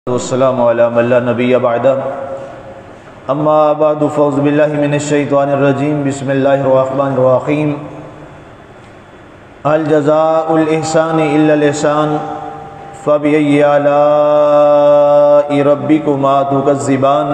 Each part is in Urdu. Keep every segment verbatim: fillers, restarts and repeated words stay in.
والسلام علی من لا نبی بعد اما بعد فاعوذ باللہ من الشیطان الرجیم بسم اللہ الرحمن الرحیم هل جزاء الاحسان الا الاحسان فبأي آلاء ربکما تکذبان۔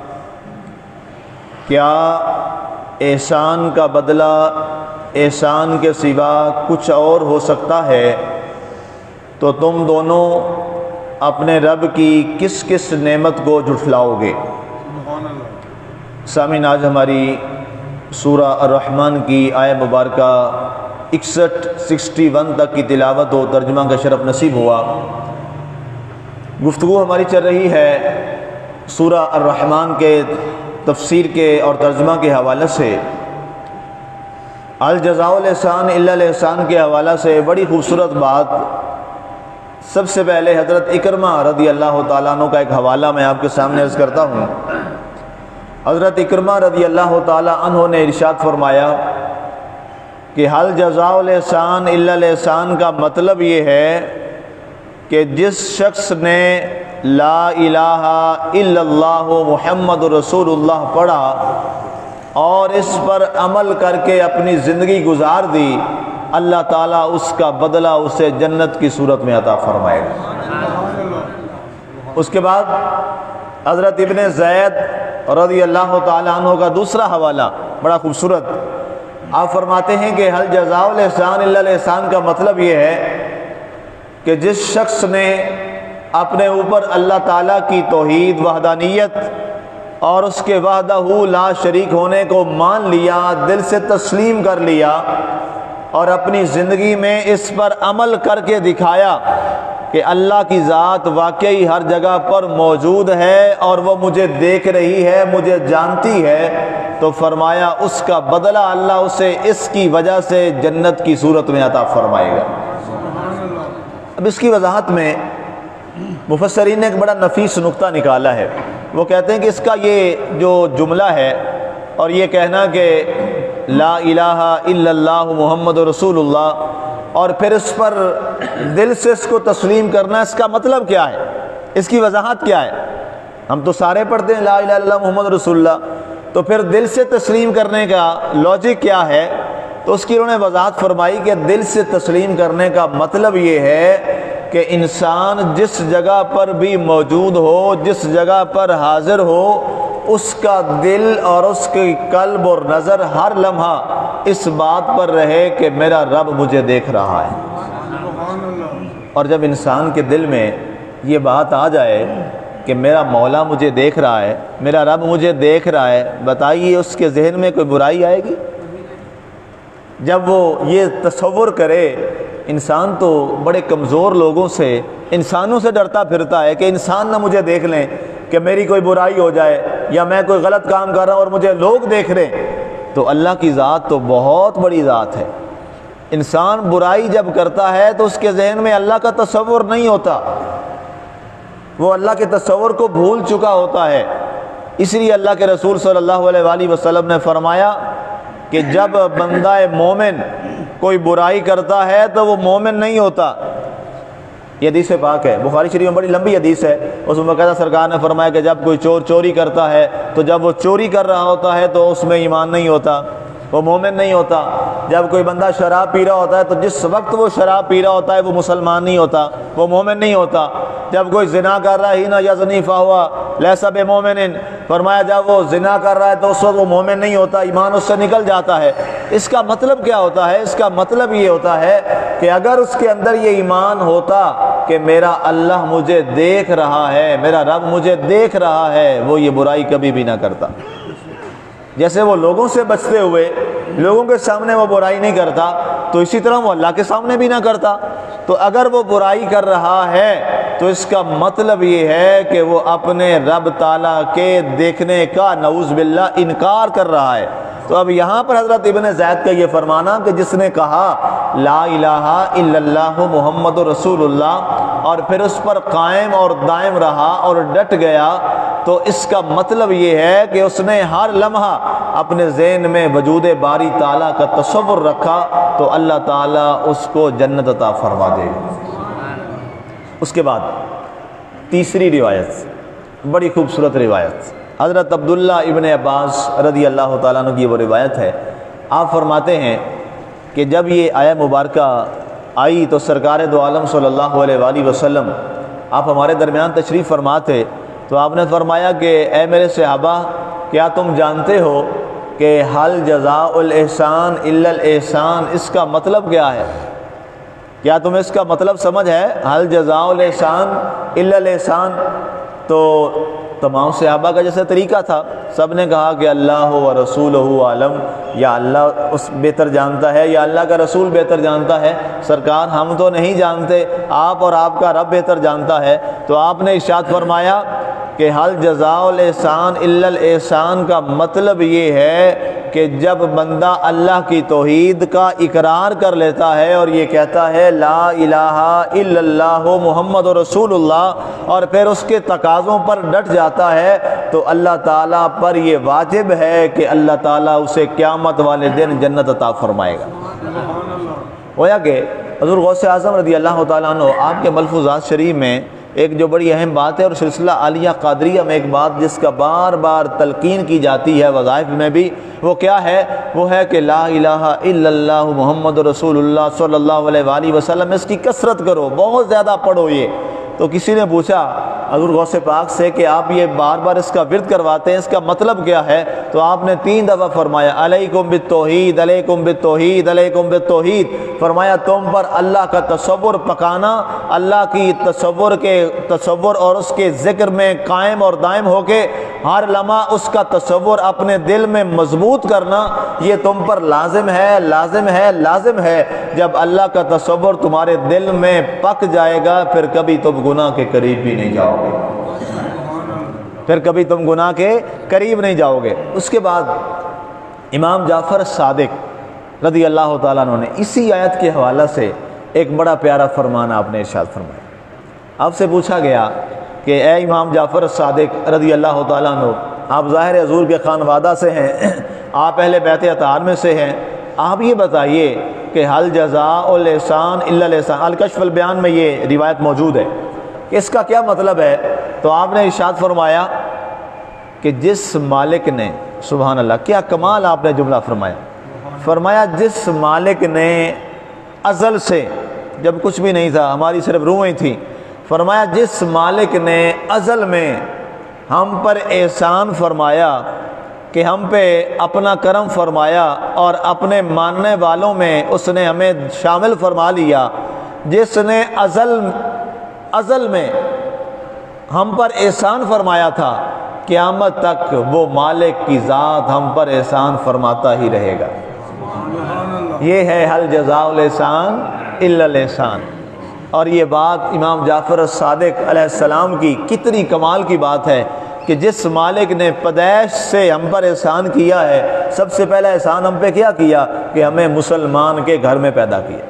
کیا احسان کا بدلہ احسان کے سوا کچھ اور ہو سکتا ہے؟ تو تم دونوں اپنے رب کی کس کس نعمت کو جھٹلاؤ گے؟ سامعین، آج ہماری سورہ الرحمن کی آیہ مبارکہ اکسٹھ سکسٹی ون تک کی تلاوت و ترجمہ کا شرف نصیب ہوا۔ گفتگو ہماری چل رہی ہے سورہ الرحمن کے تفسیر کے اور ترجمہ کے حوالے سے۔ الجزاء الاحسان الا الاحسان کے حوالے سے بڑی خوبصورت بات، سب سے پہلے حضرت اکرمہ رضی اللہ تعالیٰ عنہ کا ایک حوالہ میں آپ کے سامنے عرض کرتا ہوں۔ حضرت اکرمہ رضی اللہ تعالیٰ عنہ نے ارشاد فرمایا کہ حل جزاء الاحسان الا الاحسان کا مطلب یہ ہے کہ جس شخص نے لا الہ الا اللہ محمد رسول اللہ پڑھا اور اس پر عمل کر کے اپنی زندگی گزار دی، اللہ تعالیٰ اس کا بدلہ اسے جنت کی صورت میں عطا فرمائے گا۔ اس کے بعد حضرت ابن زید رضی اللہ تعالیٰ عنہ کا دوسرا حوالہ بڑا خوبصورت، آپ فرماتے ہیں کہ حل جزاء الاحسان الا الاحسان کا مطلب یہ ہے کہ جس شخص نے اپنے اوپر اللہ تعالیٰ کی توحید وحدانیت اور اس کے وحدہ لا شریک ہونے کو مان لیا، دل سے تسلیم کر لیا اور اپنی زندگی میں اس پر عمل کر کے دکھایا کہ اللہ کی ذات واقعی ہر جگہ پر موجود ہے اور وہ مجھے دیکھ رہی ہے، مجھے جانتی ہے، تو فرمایا اس کا بدلہ اللہ اسے اس کی وجہ سے جنت کی صورت میں عطا فرمائے گا۔ اب اس کی وضاحت میں مفسرین نے ایک بڑا نفیس نقطہ نکالا ہے۔ وہ کہتے ہیں کہ اس کا یہ جو جملہ ہے اور یہ کہنا کہ لا الہ الا اللہ محمد رسول اللہ اور پھر اس پر دل سے اس کو تسلیم کرنا، اس کا مطلب کیا ہے، اس کی وضاحت کیا ہے؟ ہم تو سارے پڑھتے ہیں لا الہ الا اللہ محمد رسول اللہ، تو پھر دل سے تسلیم کرنے کا لاجک کیا ہے؟ تو اس کی انہوں نے وضاحت فرمائی کہ دل سے تسلیم کرنے کا مطلب یہ ہے کہ انسان جس جگہ پر بھی موجود ہو، جس جگہ پر حاضر ہو، اس کا دل اور اس کی قلب اور نظر ہر لمحہ اس بات پر رہے کہ میرا رب مجھے دیکھ رہا ہے۔ اور جب انسان کے دل میں یہ بات آ جائے کہ میرا مولا مجھے دیکھ رہا ہے، میرا رب مجھے دیکھ رہا ہے، بتائیے اس کے ذہن میں کوئی برائی آئے گی؟ جب وہ یہ تصور کرے، انسان تو بڑے کمزور لوگوں سے، انسانوں سے ڈرتا پھرتا ہے کہ انسان نہ مجھے دیکھ لیں، کہ میری کوئی برائی ہو جائے یا میں کوئی غلط کام کر رہا ہوں اور مجھے لوگ دیکھ رہے ہیں۔ تو اللہ کی ذات تو بہت بڑی ذات ہے۔ انسان برائی جب کرتا ہے تو اس کے ذہن میں اللہ کا تصور نہیں ہوتا، وہ اللہ کے تصور کو بھول چکا ہوتا ہے۔ اس لیے اللہ کے رسول صلی اللہ علیہ وآلہ وسلم نے فرمایا کہ جب بندہ مومن کوئی برائی کرتا ہے تو وہ مومن نہیں ہوتا۔ یہ حدیث پاک ہے، بخاری شریف میں بڑی لمبی حدیث ہے۔ اس میں باقاعدہ سرکار نے فرمایا کہ جب کوئی چور چوری کرتا ہے تو جب وہ چوری کر رہا ہوتا ہے تو اس میں ایمان نہیں ہوتا، وہ مومن نہیں ہوتا۔ جب کوئی بندہ شراب پی رہا ہوتا ہے تو جس وقت وہ شراب پی رہا ہوتا ہے وہ مسلمان نہیں ہوتا، وہ مومن نہیں ہوتا۔ جب کوئی زنا کر رہا ہے ہی نہ یزنی فہوا لیسا بمومن، فرمایا جب وہ زنا کر رہا ہے تو اس وقت وہ مومن نہیں ہوتا، ایمان اس سے نکل جاتا ہے۔ اس کا مطلب کیا ہوتا ہے؟ اس کا مطلب یہ ہوتا ہے کہ اگر اس کے اندر یہ ایمان ہوتا کہ میرا اللہ مجھے دیکھ رہا ہے، میرا رب مجھے دیکھ رہا ہے، وہ یہ برائی کبھی بھی نہ کرتا۔ جیسے وہ لوگوں سے بچتے ہوئے لوگوں کے سامنے وہ برائی نہیں کرتا، تو اسی طرح وہ اللہ کے سامنے بھی نہ کرتا۔ تو اگر وہ برائی کر رہا ہے تو اس کا مطلب یہ ہے کہ وہ اپنے رب تعالیٰ کے دیکھنے کا نعوذ باللہ انکار کر رہا ہے۔ تو اب یہاں پر حضرت ابن زید کا یہ فرمانا کہ جس نے کہا لا الہ الا اللہ محمد رسول اللہ اور پھر اس پر قائم اور دائم رہا اور ڈٹ گیا، تو اس کا مطلب یہ ہے کہ اس نے ہر لمحہ اپنے ذہن میں وجود باری تعالیٰ کا تصور رکھا، تو اللہ تعالیٰ اس کو جنت عطا فرما دے گا۔ اس کے بعد تیسری روایت بڑی خوبصورت روایت حضرت عبداللہ ابن عباس رضی اللہ تعالیٰ عنہ کی وہ روایت ہے. آپ فرماتے ہیں کہ جب یہ آیہ مبارکہ آئی تو سرکار دو عالم صلی اللہ علیہ وآلہ وسلم آپ ہمارے درمیان تشریف فرما تھے. تو آپ نے فرمایا کہ اے میرے صحابہ، کیا تم جانتے ہو کہ حل جزاء الاحسان الا الاحسان، اس کا مطلب کیا ہے؟ کیا تمہیں اس کا مطلب سمجھ ہے؟ حل جزاء الاحسان الا الاحسان. تو تمام صحابہ کا جیسا طریقہ تھا، سب نے کہا کہ اللہ و رسولہ عالم، یا اللہ اس بہتر جانتا ہے یا اللہ کا رسول بہتر جانتا ہے. سرکار ہم تو نہیں جانتے، آپ اور آپ کا رب بہتر جانتا ہے. تو آپ نے ارشاد فرمایا کہ حل جزاء الاحسان الا الاحسان کا مطلب یہ ہے کہ جب بندہ اللہ کی توحید کا اقرار کر لیتا ہے اور یہ کہتا ہے لا الہ الا اللہ محمد رسول اللہ، اور پھر اس کے تقاضوں پر ڈٹ جاتا ہے، تو اللہ تعالیٰ پر یہ واجب ہے کہ اللہ تعالیٰ اسے قیامت والے دن جنت عطا فرمائے گا. گویا کہ حضور غوث اعظم رضی اللہ تعالیٰ عنہ آپ کے ملفوظات شریف میں ایک جو بڑی اہم بات ہے، اور سلسلہ عالیہ قادریہ میں ایک بات جس کا بار بار تلقین کی جاتی ہے وظائف میں بھی، وہ کیا ہے؟ وہ ہے کہ لا الہ الا اللہ محمد رسول اللہ صلی اللہ علیہ وآلہ وسلم. اس کی کثرت کرو، بہت زیادہ پڑھو. یہ تو کسی نے پوچھا حضور غوث پاک سے کہ آپ یہ بار بار اس کا ورد کرواتے ہیں، اس کا مطلب کیا ہے؟ تو آپ نے تین دفعہ فرمایا علیکم بالتوحید علیکم بالتوحید علیکم بالتوحید. فرمایا تم پر اللہ کا تصور پکانا، اللہ کی تصور کے تصور اور اس کے ذکر میں قائم اور دائم ہو کے ہر لمحہ اس کا تصور اپنے دل میں مضبوط کرنا، یہ تم پر لازم ہے لازم ہے لازم ہے. جب اللہ کا تصور تمہارے دل میں پک جائے گا، پھر کبھی تم گناہ کے قریب بھی نہیں جاؤ گے، پھر کبھی تم گناہ کے قریب نہیں جاؤ گے. اس کے بعد امام جعفر صادق رضی اللہ تعالیٰ عنہ نے اسی آیت کے حوالہ سے ایک بڑا پیارا فرمان آپ نے ارشاد فرمایا. آپ سے پوچھا گیا کہ اے امام جعفر صادق رضی اللہ تعالیٰ عنہ، آپ ظاہر حضور کے خانوادہ سے ہیں، آپ اہل بیت اطہار میں سے ہیں، آپ یہ بتائیے کہ حل جزاء الاحسان الا الاحسان، الکشف البیان میں یہ روایت موجود ہے کہ اس کا کیا مطلب ہے؟ تو آپ نے ارشاد فرمایا کہ جس مالک نے، سبحان اللہ کیا کمال آپ نے جملہ فرمایا، فرمایا جس مالک نے ازل سے، جب کچھ بھی نہیں تھا ہماری صرف روحیں تھیں، فرمایا جس مالک نے ازل میں ہم پر احسان فرمایا کہ ہم پہ اپنا کرم فرمایا اور اپنے ماننے والوں میں اس نے ہمیں شامل فرما لیا، جس نے ازل ازل میں ہم پر احسان فرمایا تھا، قیامت تک وہ مالک کی ذات ہم پر احسان فرماتا ہی رہے گا. یہ ہے حل جزاء الاحسان الا الاحسان. اور یہ بات امام جعفر صادق علیہ السلام کی کتنی کمال کی بات ہے کہ جس مالک نے پیدائش سے ہم پر احسان کیا ہے، سب سے پہلا احسان ہم پہ کیا کیا کہ ہمیں مسلمان کے گھر میں پیدا کیا.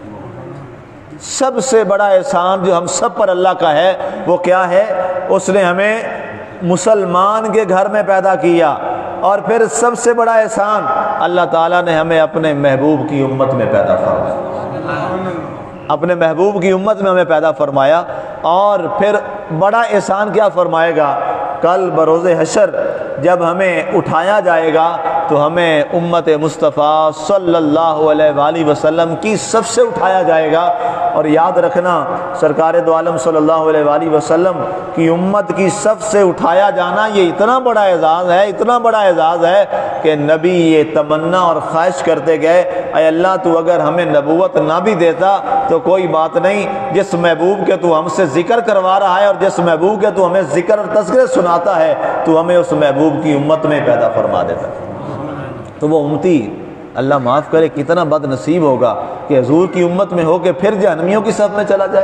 سب سے بڑا احسان جو ہم سب پر اللہ کا ہے وہ کیا ہے؟ اس نے ہمیں مسلمان کے گھر میں پیدا کیا. اور پھر سب سے بڑا احسان اللہ تعالیٰ نے ہمیں اپنے محبوب کی امت میں پیدا فرمایا، اپنے محبوب کی امت میں ہمیں پیدا فرمایا. اور پھر بڑا احسان کیا فرمائے گا؟ کل بروز حشر جب ہمیں اٹھایا جائے گا تو ہمیں امت مصطفیٰ صلی اللہ علیہ وآلہ وسلم کی صف سے اٹھایا جائے گا. اور یاد رکھنا سرکار دو عالم صلی اللہ علیہ وآلہ وسلم کی امت کی صف سے اٹھایا جانا یہ اتنا بڑا اعزاز ہے، اتنا بڑا اعزاز ہے کہ نبی یہ تمنا اور خواہش کرتے گئے، اے اللہ تو اگر ہمیں نبوت نہ بھی دیتا تو کوئی بات نہیں، جس محبوب کے تو ہم سے ذکر کروا رہا ہے اور جس محبوب کے تو ہمیں ذکر اور تذکرے سناتا ہے تو ہمیں اس محبوب کی امت میں پیدا فرما دیتا. تو وہ امتی اللہ معاف کرے کتنا بد نصیب ہوگا کہ حضور کی امت میں ہو کے پھر جہنمیوں کی صف میں چلا جائے.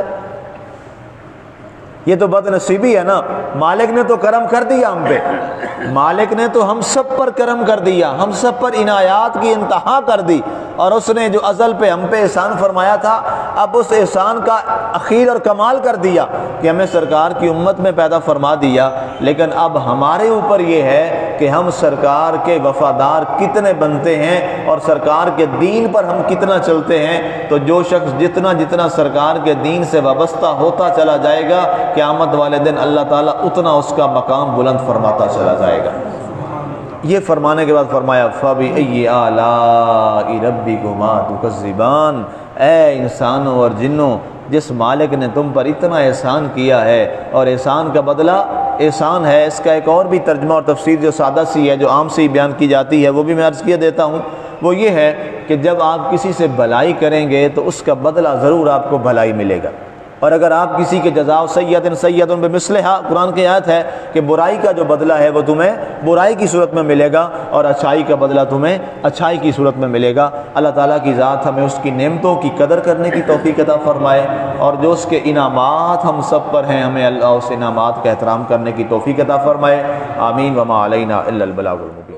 یہ تو بد نصیبی ہے نا. مالک نے تو کرم کر دیا ہم پہ، مالک نے تو ہم سب پر کرم کر دیا، ہم سب پر عنایات کی انتہا کر دی، اور اس نے جو ازل پہ ہم پہ احسان فرمایا تھا اب اس احسان کا اخیر اور کمال کر دیا کہ ہمیں سرکار کی امت میں پیدا فرما دیا. لیکن اب ہمارے اوپر یہ ہے کہ ہم سرکار کے وفادار کتنے بنتے ہیں اور سرکار کے دین پر ہم کتنا چلتے ہیں۔ تو جو شخص جتنا جتنا سرکار کے دین سے وابستہ ہوتا چلا جائے گا، قیامت والے دن اللہ تعالیٰ اتنا اس کا مقام بلند فرماتا چلا جائے گا۔ یہ فرمانے کے بعد فرمایا فَبِأَيِّ آلَاءِ رَبِّكُمَا تُكَذِّبَانِ، اے انسانوں اور جنوں، جس مالک نے تم پر اتنا احسان کیا ہے، اور احسان کا بدلہ احسان ہے۔ اس کا ایک اور بھی ترجمہ اور تفسیر جو سادہ سی ہے، جو عام سے ہی بیان کی جاتی ہے، وہ بھی میں عرض کیے دیتا ہوں۔ وہ یہ ہے کہ جب آپ کسی سے بھلائی کریں گے تو اس کا بدلہ ضرور آپ کو بھلائی ملے گا، اور اگر آپ کسی کے جزاء سیئۃ سیئۃ بمثلھا، قرآن کی آیت ہے کہ برائی کا جو بدلہ ہے وہ تمہیں برائی کی صورت میں ملے گا، اور اچھائی کا بدلہ تمہیں اچھائی کی صورت میں ملے گا۔ اللہ تعالیٰ کی ذات ہمیں اس کی نعمتوں کی قدر کرنے کی توفیق عطا فرمائے، اور جو اس کے انعامات ہم سب پر ہیں، ہمیں اللہ اس انعامات کا احترام کرنے کی توفیق عطا فرمائے۔ آمین۔ وما علینا الا البلاغ المبین۔